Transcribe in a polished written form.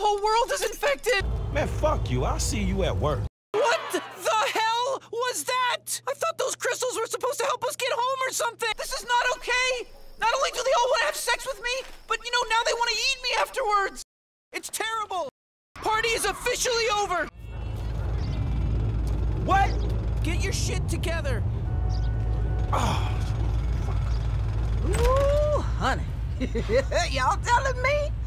whole world is infected! Man, fuck you. I'll see you at work. What the hell was that? I thought those crystals were supposed to help us get home or something. This is not okay. Not only do they all want to have sex with me, but you know, now they want to eat me afterwards. It's terrible. Party is officially over. What? Get your shit together. Oh, Ooh, honey. Y'all telling me?